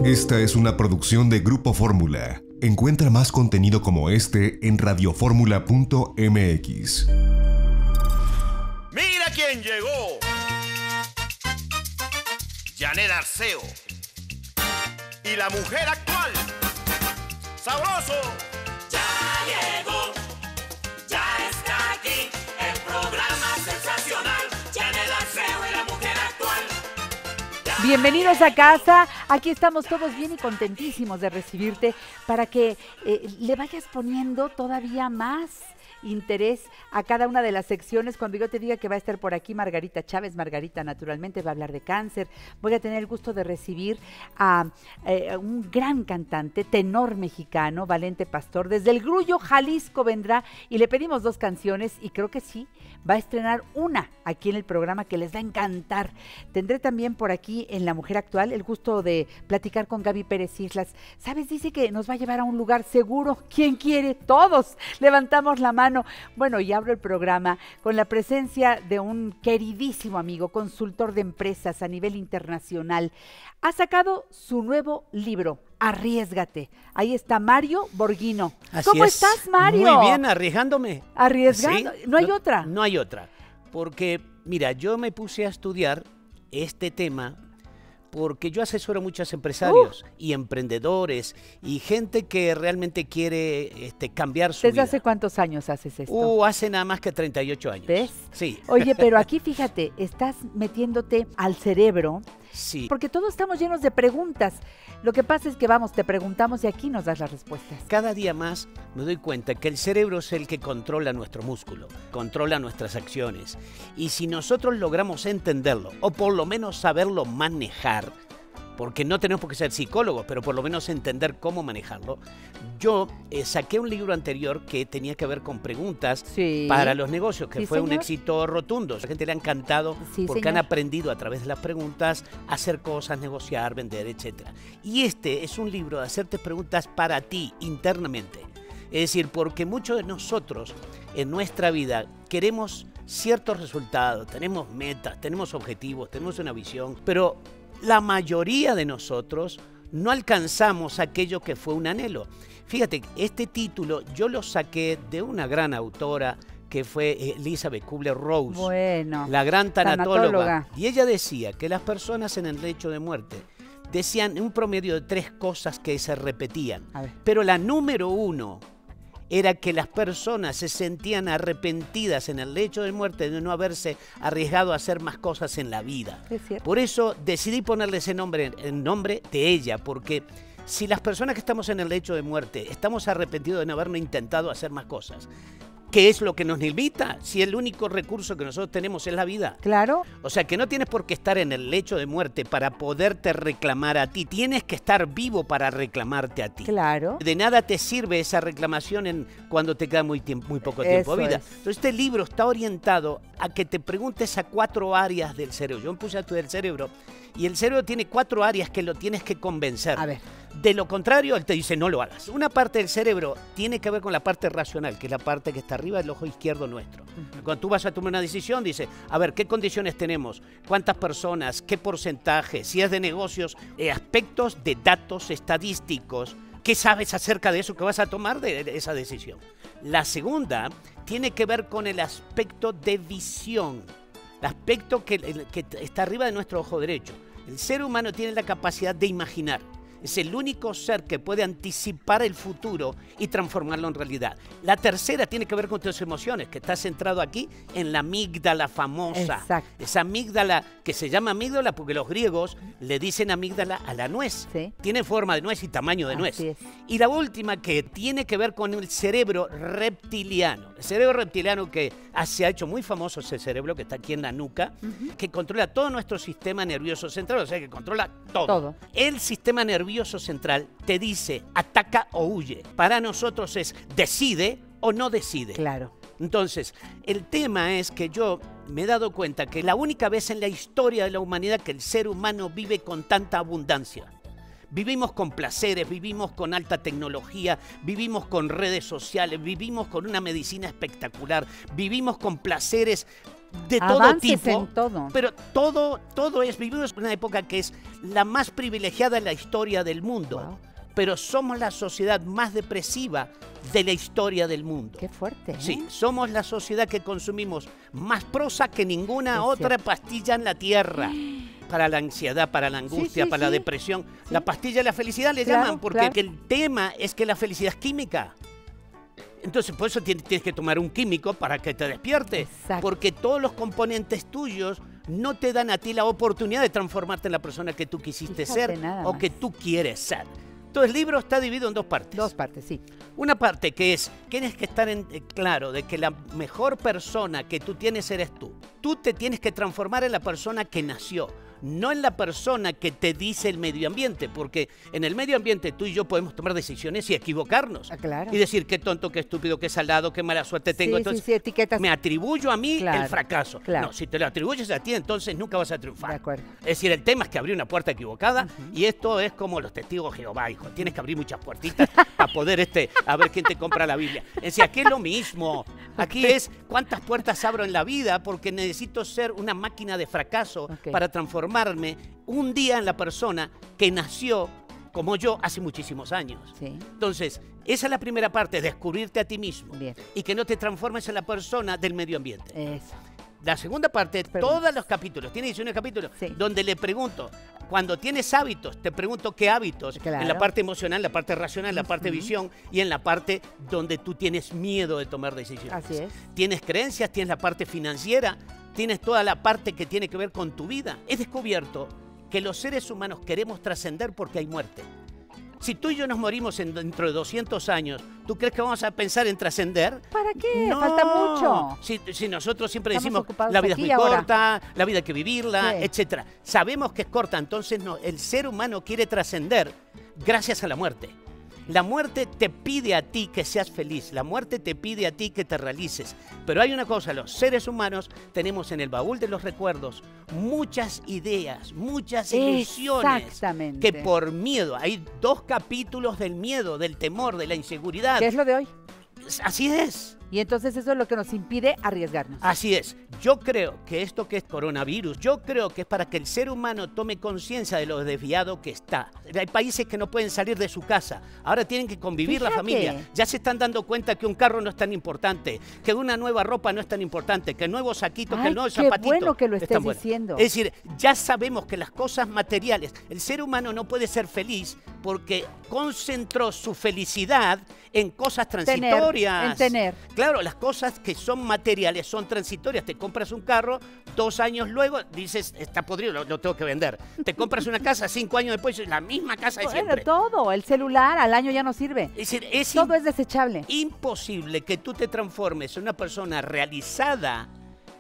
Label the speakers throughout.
Speaker 1: Esta es una producción de Grupo Fórmula. Encuentra más contenido como este en radioformula.mx.
Speaker 2: ¡Mira quién llegó! Janet Arceo. Y la mujer actual. ¡Sabroso!
Speaker 3: Ya llegó, ya está aquí, el programa sensacional. Janet Arceo y la mujer actual.
Speaker 4: Bienvenidos a casa, aquí estamos todos bien y contentísimos de recibirte para que le vayas poniendo todavía más interés a cada una de las secciones. Cuando yo te diga que va a estar por aquí Margarita Chávez, Margarita naturalmente va a hablar de cáncer. Voy a tener el gusto de recibir a un gran cantante, tenor mexicano, Valente Pastor, desde el Grullo, Jalisco vendrá y le pedimos 2 canciones y creo que sí, va a estrenar una aquí en el programa que les va a encantar. Tendré también por aquí en La Mujer Actual el gusto de platicar con Gaby Pérez Islas. ¿Sabes? Dice que nos va a llevar a un lugar seguro. ¿Quién quiere? Todos levantamos la mano. Bueno, y abro el programa con la presencia de un queridísimo amigo, consultor de empresas a nivel internacional. Ha sacado su nuevo libro, Arriésgate. Ahí está Mario Borghino. ¿Cómo estás, Mario?
Speaker 5: Muy bien, arriesgándome.
Speaker 4: Arriesgando.
Speaker 5: ¿Sí?
Speaker 4: ¿No hay otra?
Speaker 5: No hay otra. Porque, mira, yo me puse a estudiar este tema porque yo asesoro a muchos empresarios y emprendedores y gente que realmente quiere cambiar su vida.
Speaker 4: ¿Desde hace cuántos años haces esto?
Speaker 5: Hace nada más que 38 años.
Speaker 4: ¿Ves?
Speaker 5: Sí.
Speaker 4: Oye, pero aquí fíjate, estás metiéndote al cerebro.
Speaker 5: Sí.
Speaker 4: Porque todos estamos llenos de preguntas. Lo que pasa es que te preguntamos y aquí nos das las respuestas.
Speaker 5: Cada día más me doy cuenta que el cerebro es el que controla nuestro músculo, controla nuestras acciones. Y si nosotros logramos entenderlo, o por lo menos saberlo manejar, porque no tenemos por qué ser psicólogos, pero por lo menos entender cómo manejarlo. Yo saqué un libro anterior que tenía que ver con preguntas para los negocios, que fue un éxito rotundo. A la gente le ha encantado porque han aprendido a través de las preguntas a hacer cosas, negociar, vender, etc. Y este es un libro de hacerte preguntas para ti internamente. Es decir, porque muchos de nosotros en nuestra vida queremos ciertos resultados, tenemos metas, tenemos objetivos, tenemos una visión, pero la mayoría de nosotros no alcanzamos aquello que fue un anhelo. Fíjate, este título yo lo saqué de una gran autora que fue Elizabeth Kubler-Ross, la gran tanatóloga. Y ella decía que las personas en el lecho de muerte decían un promedio de 3 cosas que se repetían. Pero la número 1 era que las personas se sentían arrepentidas en el lecho de muerte de no haberse arriesgado a hacer más cosas en la vida. Por eso decidí ponerle ese nombre, el nombre de ella, porque si las personas que estamos en el lecho de muerte estamos arrepentidos de no habernos intentado hacer más cosas, ¿qué es lo que nos limita? Si el único recurso que nosotros tenemos es la vida.
Speaker 4: Claro.
Speaker 5: O sea, que no tienes por qué estar en el lecho de muerte para poderte reclamar a ti. Tienes que estar vivo para reclamarte a ti.
Speaker 4: Claro.
Speaker 5: De nada te sirve esa reclamación cuando te queda muy poco tiempo de vida. Entonces, este libro está orientado a que te preguntes a 4 áreas del cerebro. Yo me puse a estudiar el cerebro y el cerebro tiene 4 áreas que lo tienes que convencer.
Speaker 4: A ver.
Speaker 5: De lo contrario, él te dice no lo hagas. Una parte del cerebro tiene que ver con la parte racional, que es la parte que está arriba del ojo izquierdo nuestro. Cuando tú vas a tomar una decisión, dice, a ver, ¿qué condiciones tenemos? ¿Cuántas personas? ¿Qué porcentaje? Si es de negocios, aspectos de datos estadísticos. ¿Qué sabes acerca de eso que vas a tomar de esa decisión? La segunda tiene que ver con el aspecto de visión, el aspecto que está arriba de nuestro ojo derecho. El ser humano tiene la capacidad de imaginar. Es el único ser que puede anticipar el futuro y transformarlo en realidad. La tercera tiene que ver con tus emociones, que está centrado aquí en la amígdala famosa.
Speaker 4: Exacto.
Speaker 5: Esa amígdala que se llama amígdala porque los griegos le dicen amígdala a la nuez. Tiene forma de nuez y tamaño de nuez. Y la última que tiene que ver con el cerebro reptiliano. El cerebro reptiliano que se ha hecho muy famoso, ese cerebro que está aquí en la nuca, que controla todo nuestro sistema nervioso central, o sea que controla todo. El sistema nervioso central te dice ataca o huye. Para nosotros es decide o no decide.
Speaker 4: Claro.
Speaker 5: Entonces, el tema es que yo me he dado cuenta que la única vez en la historia de la humanidad que el ser humano vive con tanta abundancia. Vivimos con placeres, vivimos con alta tecnología, vivimos con redes sociales, vivimos con una medicina espectacular, vivimos con placeres de todo
Speaker 4: Avances
Speaker 5: tipo.
Speaker 4: en todo.
Speaker 5: Pero todo es, vivimos en una época que es la más privilegiada en la historia del mundo.
Speaker 4: Wow.
Speaker 5: Pero somos la sociedad más depresiva de la historia del mundo.
Speaker 4: Qué fuerte, ¿eh?
Speaker 5: Sí, somos la sociedad que consumimos más prosa que ninguna
Speaker 4: Es
Speaker 5: otra
Speaker 4: cierto.
Speaker 5: pastilla en la tierra. Para la ansiedad, para la angustia,
Speaker 4: sí,
Speaker 5: para la
Speaker 4: sí.
Speaker 5: depresión. La pastilla de la felicidad le
Speaker 4: Claro,
Speaker 5: llaman, porque
Speaker 4: claro.
Speaker 5: el tema es que la felicidad es química. Entonces, por eso tienes que tomar un químico para que te despierte.
Speaker 4: Exacto.
Speaker 5: Porque todos los componentes tuyos no te dan a ti la oportunidad de transformarte en la persona que tú quisiste
Speaker 4: Fíjate,
Speaker 5: ser
Speaker 4: nada
Speaker 5: o
Speaker 4: más.
Speaker 5: que tú quieres ser. Entonces, el libro está dividido en dos partes.
Speaker 4: Dos partes, sí.
Speaker 5: Una parte que es, tienes que estar claro de que la mejor persona que tú tienes eres tú. Tú te tienes que transformar en la persona que nació, no en la persona que te dice el medio ambiente, porque en el medio ambiente tú y yo podemos tomar decisiones y equivocarnos.
Speaker 4: Ah, claro.
Speaker 5: Y decir qué tonto, qué estúpido, qué salado, qué mala suerte tengo.
Speaker 4: Sí,
Speaker 5: Entonces,
Speaker 4: sí, etiquetas.
Speaker 5: me atribuyo a mí
Speaker 4: Claro,
Speaker 5: el fracaso.
Speaker 4: claro.
Speaker 5: No, si te lo atribuyes a ti, entonces nunca vas a triunfar.
Speaker 4: De acuerdo.
Speaker 5: Es decir, el tema es que abrí una puerta equivocada y esto es como los testigos de Jehová, hijo. Tienes que abrir muchas puertitas para poder a ver quién te compra la Biblia. Es decir, aquí es lo mismo. Aquí es cuántas puertas abro en la vida porque necesito ser una máquina de fracaso
Speaker 4: Ok.
Speaker 5: para transformarme un día en la persona que nació como yo hace muchísimos años.
Speaker 4: Sí.
Speaker 5: Entonces, esa es la primera parte, descubrirte a ti mismo.
Speaker 4: Bien.
Speaker 5: Y que no te transformes en la persona del medio ambiente.
Speaker 4: Eso.
Speaker 5: La segunda parte,
Speaker 4: Preguntas.
Speaker 5: todos los capítulos, tiene 19 capítulos,
Speaker 4: Sí.
Speaker 5: donde le pregunto, cuando tienes hábitos, te pregunto qué hábitos,
Speaker 4: Claro.
Speaker 5: en la parte emocional, en la parte racional, en la parte visión y en la parte donde tú tienes miedo de tomar decisiones.
Speaker 4: Así es.
Speaker 5: Tienes creencias, tienes la parte financiera, tienes toda la parte que tiene que ver con tu vida. He descubierto que los seres humanos queremos trascender porque hay muerte. Si tú y yo nos morimos dentro de 200 años, ¿tú crees que vamos a pensar en trascender?
Speaker 4: ¿Para qué?
Speaker 5: No.
Speaker 4: Falta mucho.
Speaker 5: Si nosotros siempre
Speaker 4: Estamos
Speaker 5: decimos
Speaker 4: ocupados
Speaker 5: la vida
Speaker 4: aquí
Speaker 5: es
Speaker 4: y
Speaker 5: muy
Speaker 4: ahora.
Speaker 5: corta, la vida hay que vivirla,
Speaker 4: Sí.
Speaker 5: etcétera. Sabemos que es corta, entonces el ser humano quiere trascender gracias a la muerte. La muerte te pide a ti que seas feliz, la muerte te pide a ti que te realices. Pero hay una cosa, los seres humanos tenemos en el baúl de los recuerdos muchas ideas, muchas ilusiones.
Speaker 4: Exactamente.
Speaker 5: Que por miedo, hay 2 capítulos del miedo, del temor, de la inseguridad.
Speaker 4: ¿Qué es lo de hoy?
Speaker 5: Así es.
Speaker 4: Y entonces eso es lo que nos impide arriesgarnos.
Speaker 5: Así es. Yo creo que esto que es coronavirus, yo creo que es para que el ser humano tome conciencia de lo desviado que está. Hay países que no pueden salir de su casa. Ahora tienen que convivir la
Speaker 4: Fíjate.
Speaker 5: familia. Ya se están dando cuenta que un carro no es tan importante, que una nueva ropa no es tan importante, que el nuevo saquito, que
Speaker 4: Ay,
Speaker 5: el nuevo
Speaker 4: qué
Speaker 5: zapatito.
Speaker 4: bueno que lo
Speaker 5: es
Speaker 4: estés
Speaker 5: tan bueno.
Speaker 4: diciendo.
Speaker 5: Es decir, ya sabemos que las cosas materiales, el ser humano no puede ser feliz porque concentró su felicidad en cosas transitorias.
Speaker 4: en tener.
Speaker 5: Claro, las cosas que son materiales son transitorias. Te compras un carro, 2 años luego dices, está podrido, lo tengo que vender. Te compras una casa, 5 años después, es la misma casa de
Speaker 4: Bueno,
Speaker 5: siempre.
Speaker 4: todo. El celular al año ya no sirve.
Speaker 5: Es decir, es
Speaker 4: Todo es desechable.
Speaker 5: imposible que tú te transformes en una persona realizada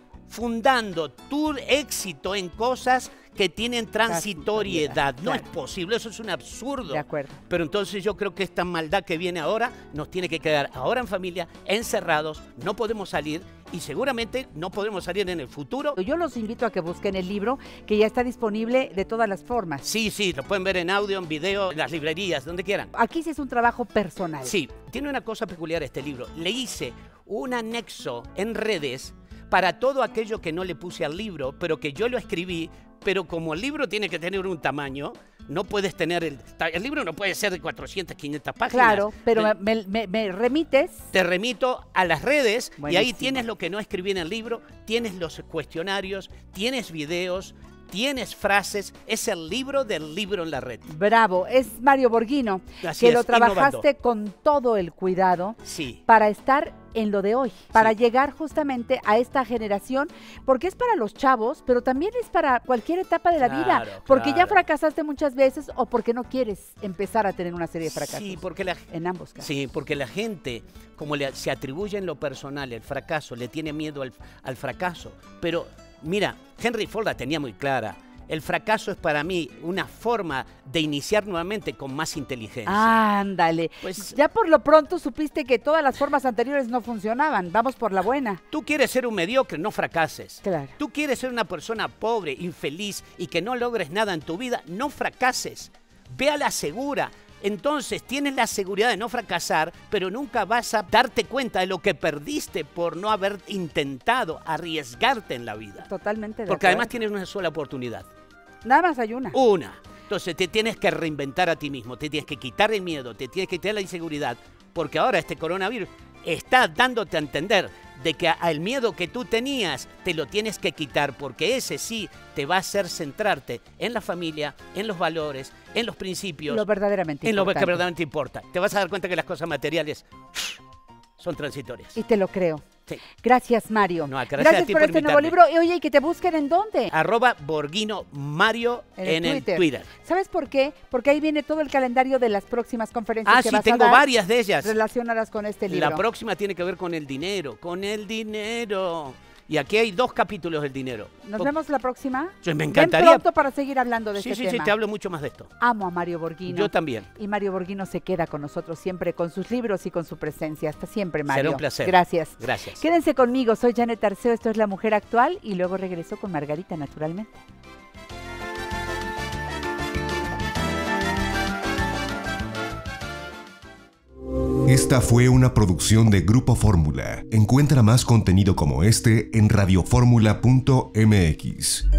Speaker 5: fundando tu éxito en cosas que tienen transitoriedad. No es
Speaker 4: Claro.
Speaker 5: posible, eso es un absurdo.
Speaker 4: De acuerdo.
Speaker 5: Pero entonces yo creo que esta maldad que viene ahora nos tiene que quedar ahora en familia, encerrados, no podemos salir y seguramente no podemos salir en el futuro.
Speaker 4: Yo los invito a que busquen el libro, que ya está disponible de todas las formas.
Speaker 5: Sí, lo pueden ver en audio, en video, en las librerías, donde quieran.
Speaker 4: Aquí sí es un trabajo personal.
Speaker 5: Sí, tiene una cosa peculiar este libro. Le hice un anexo en redes para todo aquello que no le puse al libro, pero que yo lo escribí, pero como el libro tiene que tener un tamaño, no puedes tener el libro no puede ser de 400, 500 páginas.
Speaker 4: Claro, pero me remites.
Speaker 5: Te remito a las redes y ahí
Speaker 4: Buenísimo.
Speaker 5: tienes lo que no escribí en el libro, tienes los cuestionarios, tienes videos, tienes frases. Es el libro del libro en la red.
Speaker 4: Bravo, es Mario Borghino,
Speaker 5: Así
Speaker 4: que
Speaker 5: es,
Speaker 4: lo trabajaste
Speaker 5: innovando.
Speaker 4: con todo el cuidado
Speaker 5: Sí.
Speaker 4: para estar en lo de hoy, para
Speaker 5: Sí.
Speaker 4: llegar justamente a esta generación, porque es para los chavos, pero también es para cualquier etapa de la vida,
Speaker 5: Claro,
Speaker 4: porque ya
Speaker 5: claro.
Speaker 4: fracasaste muchas veces o porque no quieres empezar a tener una serie de fracasos.
Speaker 5: Sí, porque la
Speaker 4: En ambos casos.
Speaker 5: Sí, porque la gente, como se atribuye en lo personal el fracaso, le tiene miedo al fracaso. Pero mira, Henry Ford la tenía muy clara. El fracaso es para mí una forma de iniciar nuevamente con más inteligencia.
Speaker 4: Ándale.
Speaker 5: Pues-
Speaker 4: Ya por lo pronto supiste que todas las formas anteriores no funcionaban. Vamos por la buena.
Speaker 5: Tú quieres ser un mediocre, no fracases.
Speaker 4: Claro.
Speaker 5: Tú quieres ser una persona pobre, infeliz y que no logres nada en tu vida, no fracases. Ve a la segura. Entonces tienes la seguridad de no fracasar, pero nunca vas a darte cuenta de lo que perdiste por no haber intentado arriesgarte en la vida.
Speaker 4: Totalmente de
Speaker 5: Porque
Speaker 4: acuerdo.
Speaker 5: además tienes una sola oportunidad.
Speaker 4: Nada más hay una.
Speaker 5: Una. Entonces te tienes que reinventar a ti mismo, te tienes que quitar el miedo, te tienes que quitar la inseguridad, porque ahora este coronavirus está dándote a entender de que el miedo que tú tenías te lo tienes que quitar, porque ese sí te va a hacer centrarte en la familia, en los valores, en los principios,
Speaker 4: Lo verdaderamente
Speaker 5: en lo que
Speaker 4: importante.
Speaker 5: verdaderamente importa. Te vas a dar cuenta que las cosas materiales son transitorias.
Speaker 4: Y te lo creo.
Speaker 5: Sí.
Speaker 4: Gracias, Mario.
Speaker 5: No, gracias a ti
Speaker 4: por
Speaker 5: por
Speaker 4: este nuevo
Speaker 5: invitarme.
Speaker 4: libro. Oye, ¿y que te busquen en dónde?
Speaker 5: @Borghino Mario en el Twitter.
Speaker 4: ¿Sabes por qué? Porque ahí viene todo el calendario de las próximas conferencias
Speaker 5: Ah,
Speaker 4: que
Speaker 5: sí,
Speaker 4: vas a
Speaker 5: tengo
Speaker 4: dar
Speaker 5: varias de ellas.
Speaker 4: relacionadas con este libro.
Speaker 5: La próxima tiene que ver con el dinero, Y aquí hay 2 capítulos del dinero.
Speaker 4: Nos vemos la próxima.
Speaker 5: Sí, me
Speaker 4: Ven
Speaker 5: encantaría.
Speaker 4: pronto para seguir hablando de
Speaker 5: Sí,
Speaker 4: este
Speaker 5: sí, sí,
Speaker 4: tema.
Speaker 5: te hablo mucho más de esto.
Speaker 4: Amo a Mario Borghino.
Speaker 5: Yo también.
Speaker 4: Y Mario Borghino se queda con nosotros siempre, con sus libros y con su presencia. Hasta siempre, Mario.
Speaker 5: Será un placer.
Speaker 4: Gracias.
Speaker 5: Gracias.
Speaker 4: Quédense conmigo, soy Janet Arceo, esto es La Mujer Actual y luego regreso con Margarita, naturalmente.
Speaker 1: Esta fue una producción de Grupo Fórmula. Encuentra más contenido como este en radioformula.mx.